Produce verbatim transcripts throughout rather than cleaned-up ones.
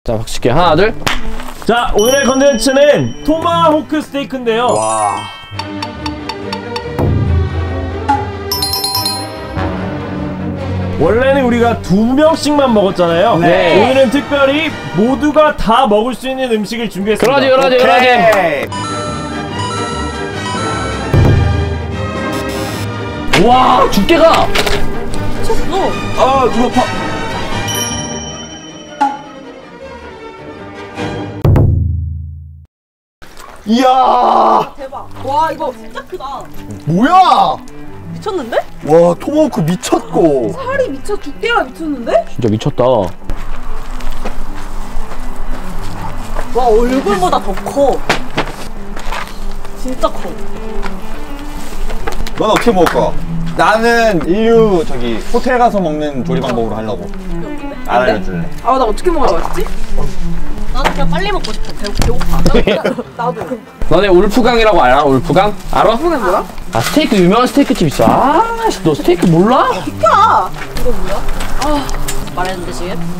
자, 박칠게. 하나, 둘. 자, 오늘의 컨텐츠는 토마호크 스테이크인데요. 와. 원래는 우리가 두 명씩만 먹었잖아요. 네. 오늘은 특별히 모두가 다 먹을 수 있는 음식을 준비했습니다. 그러지, 그러지, 그러지. 와, 두께가. 미쳤어. 아, 누가 파. 이야. 대박. 와, 이거 진짜 크다. 뭐야? 미쳤는데? 와, 토마호크 미쳤고. 살이 미쳐, 두께가 미쳤는데? 진짜 미쳤다. 와, 얼굴보다 더 커. 진짜 커. 넌 어떻게 먹을 거야? 나는 인류 저기 호텔 가서 먹는 조리 방법으로 하려고. 안 알려줄래? 아, 나 어떻게 먹어야 맛있지? 나도 그냥 빨리 먹고 싶어. 배고, 배고파. 나도. 너네 울프강이라고 알아? 울프강? 알아? 그게 뭐야? 아, 스테이크, 유명한 스테이크 집 있어. 아, 너 스테이크 몰라? 비켜! 이거 뭐야? 아, 말했는데 지금?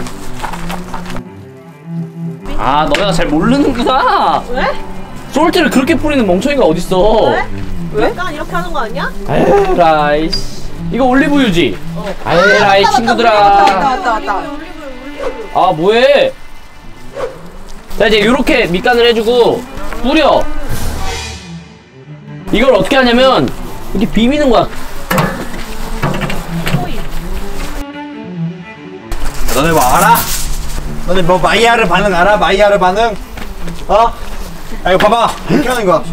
아, 너네가 잘 모르는구나. 왜? 솔트를 그렇게 뿌리는 멍청이가 어딨어. 왜? 왜? 약간 이렇게 하는 거 아니야? 에라이. 이거 올리브유지? 어. 에라이, 친구들아. 왔다, 왔다, 왔다. 아, 뭐해? 자, 이제 요렇게 밑간을 해주고 뿌려. 이걸 어떻게 하냐면 이렇게 비비는 거야. 너네 뭐 알아? 너네 뭐 마이야르 반응 알아? 마이야르 반응? 어? 아, 이거 봐봐. 이렇게 하는 거야.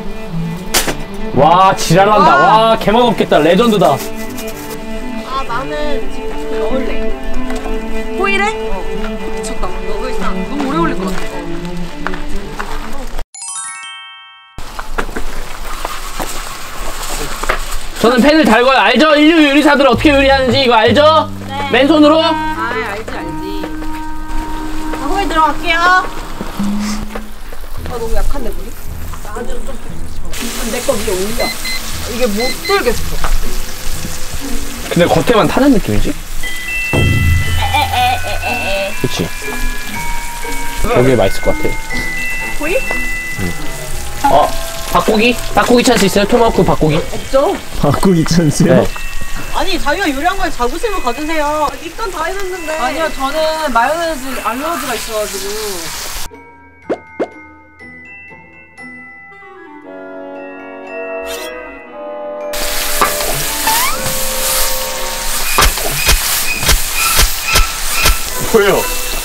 와, 지랄한다. 와, 개맛 없겠다. 레전드다. 아, 나는 지금 그 넣을래. 호일해? 어. 미쳤다. 너 일단 너무 오래 걸릴 것 같아. 어. 저는 팬을 달고요. 알죠? 인류 요리사들 어떻게 요리하는지 이거 알죠? 네. 맨손으로? 아, 알지, 알지. 자, 호일 들어갈게요. 아, 너무 약한데, 물이? 나는 좀. 내 거 위에 올려. 이게 못 들겠어. 근데 겉에만 타는 느낌이지? 그치? 여기 맛있을 것 같아. 호일? 어, 닭고기? 닭고기 찬스 있어요? 토마호크 닭고기? 없죠. 바꾸기 찬스요? 네. 아니, 자기가 요리한 거에 자부심을 가지세요. 니건 다 해놨는데. 아니요, 저는 마요네즈 알러지가 있어가지고. 보여요.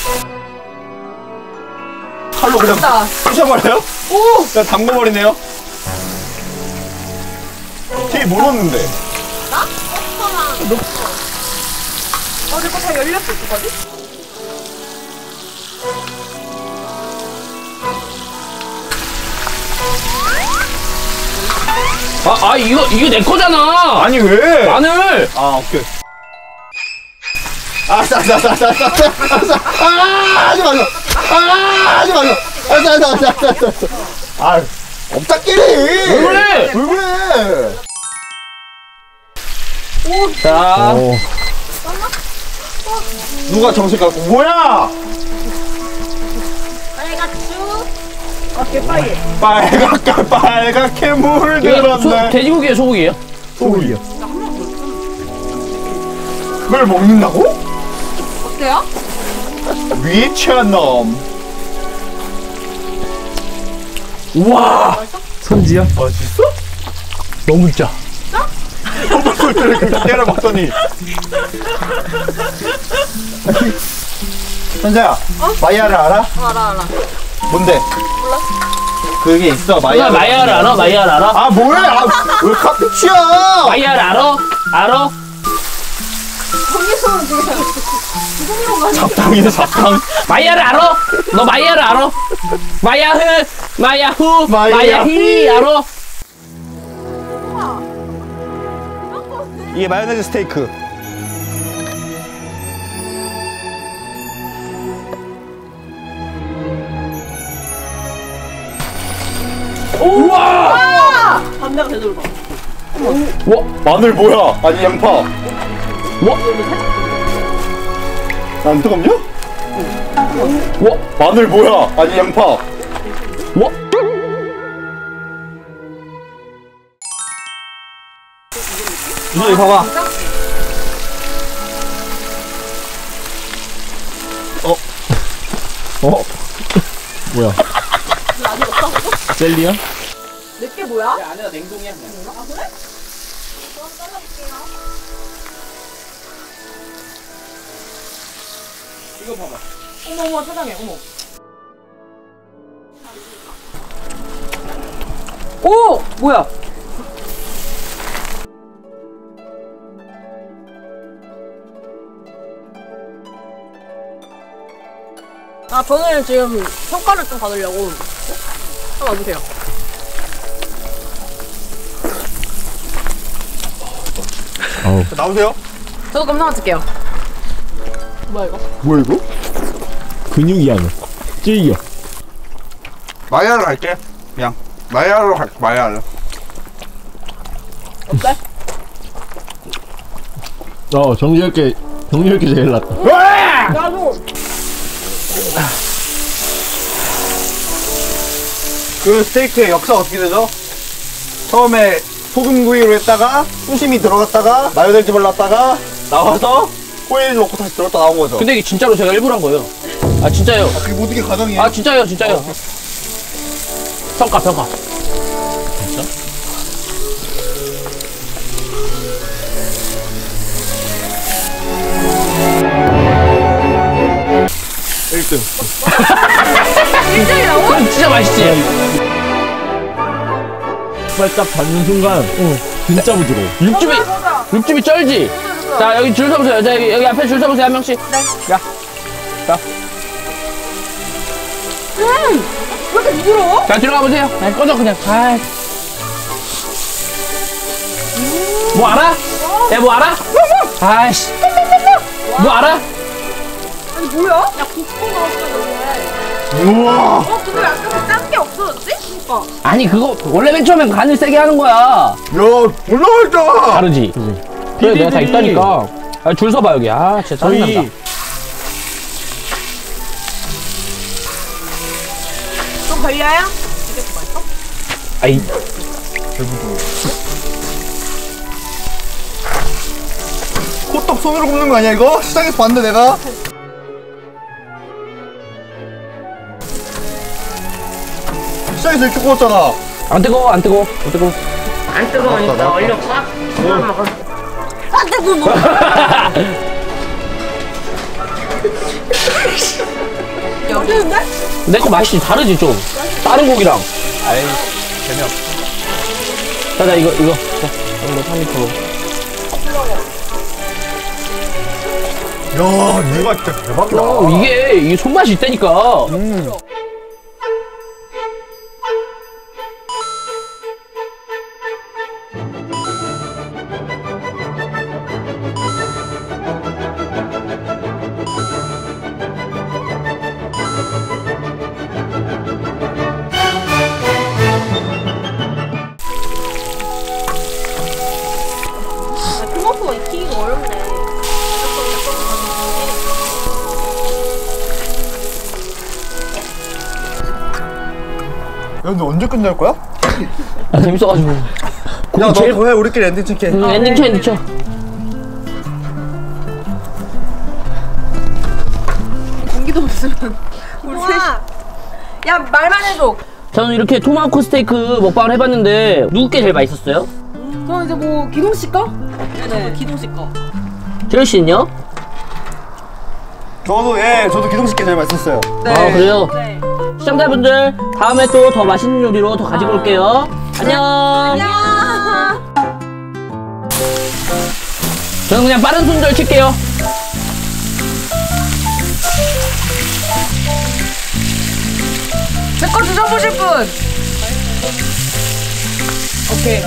칼로 그냥 됐다. 부셔버려요? 오! 그냥 담궈버리네요. 되게 뭐 넣었는데? 나? 버터랑. 어, 내 거 다 열렸어, 어떡하지? 아, 아, 이거, 이거 내 거잖아! 아니, 왜? 마늘! 아, 오케이. 아, 싸, 싸, 싸, 싸, 싸, 싸, 싸, 아, 하지 마세요. 아, 하지 마세요. 아, 싸, 싸, 싸, 싸, 싸, 싸. 아, 없다끼리. 왜 그래? 왜 그래? 자, 오. 누가 정신 갖고, 뭐야? 빨갛쭈. 아, 개빨개. 빨갛게, 빨갛게 이거 소, 물들었네. 돼지고기예요, 소고기예요? 소고기요. 그걸 먹는다고? 어때요? 미친놈. 우와! 손지요? 맛있어? 너무 짜. 소스를 그렇게 때려 먹더니. 현자야, 어? 마이야르 알아? 어, 알아, 알아. 뭔데? 몰라? 그게 있어, 누나 마이야르. 마이야르 알아? 마이야르 알아? 아, 뭐야? 아, 왜 카피치야? 마이야르 알아? 알아? 거기서는 지금 잡탕이네, 잡탕. 마이야르 알아? 너 마이야르 알아? 마야흐, 마야후, 마야히. 마야히 알아? 이게 마요네즈 스테이크. 우와! 담배가 제대로 봐. 와, 마늘 뭐야? 아니, 양파. 와, 안 뜨겁냐? 와, 마늘 뭐야? 아니 양파. 와. 이거 봐봐. 어? 뭐야? 젤리야? 내게 뭐야? 안에가 냉동이야. 아 그래? 그럼 잘라볼게요. 이거 봐봐. 어머 어머 사장님 어머. 오 뭐야? 아 저는 지금 평가를 좀 받으려고 한번 와주세요. 아우. 나오세요. 저도 깜짝 놀랄게요. 뭐야 이거? 뭐야 이거? 근육이 아니야. 찔겨. 마야를 갈게. 그냥 마야로 갈게. 마야를. 어때? 어, 정지혁게, 정지혁게 제일 낫다. 나도. 그 스테이크의 역사 어떻게 되죠? 처음에 소금구이로 했다가 수심이 들어갔다가 마요네즈 발랐다가 나와서 호일 넣고 다시 들었다 나온 거죠. 근데 이게 진짜로 제가 일부러 한 거예요. 아 진짜요. 그게 모든 게 가능해요. 아 진짜요, 진짜요. 평가, 평가. 진짜? 일 등. 일등이라고? 그럼 진짜 맛있지. 딱 받는 순간, 응, 진짜 부드러워. 육즙이, 육즙이 쩔지. 자 여기 줄 서보세요. 자 여기, 여기 앞에 줄 서보세요 한 명씩. 네. 야, 자, 음! 왜 이렇게 부드러워? 자 들어가 보세요. 아, 꺼져 그냥. 아. 뭐 알아? 야 뭐 알아? 아이씨. 뭐 알아? 아니 뭐야? 야 국뽕 나왔어 원래. 우와. 어 근데 약간 짠 게 없어졌지? 그니까. 아니 그거 원래 맨 처음엔 간을 세게 하는 거야. 야, 올라왔다. 다르지. 그래 내가 다 피디들이 있다니까. 아, 줄 서봐 여기. 아 진짜 짜증난다. 저희 좀 걸려요? 이게 더 맛있어? 아이. 호떡 손으로 굽는 거 아니야 이거? 시장에서 봤는데 내가. 시장에서 이렇게 구웠잖아. 안 뜨거워 안 뜨거워 안 뜨거워. 안 뜨거우니까 얼려 꽉. 먹어. 아 뜨거워. 여기인데? 내 거 맛이 다르지 좀. 다른 고기랑. 아이 재미없어. 자자 이거 이거. 자 이거 삼 리터. 야, 네가 진짜 대박이다. 어, 이게 이게 손맛이 있다니까. 음. 토마토가 익히기가 어렵네. 야, 근데 언제 끝날 거야? 아, 재밌어가지고. 야, 고기 너 제일. 그거 해. 우리끼리 엔딩 찍게. 응, 엔딩 쳐 엔딩 쳐. 공기도 없으면. 우리 야 말만 해줘. 저는 이렇게 토마호크 스테이크 먹방을 해봤는데 누구께 제일 맛있었어요? 저는 이제 뭐 기동 씨 거? 네, 기동 씨 거. 재열 씨는요? 저도 예, 저도 기동식게 제일 맛있었어요. 네. 아 그래요? 네. 시청자분들 다음에 또 더 맛있는 요리로 더 가지고 올게요. 안녕. 안녕. 저는 그냥 빠른 손절 칠게요. 제 거 드셔보실 분. 오케이.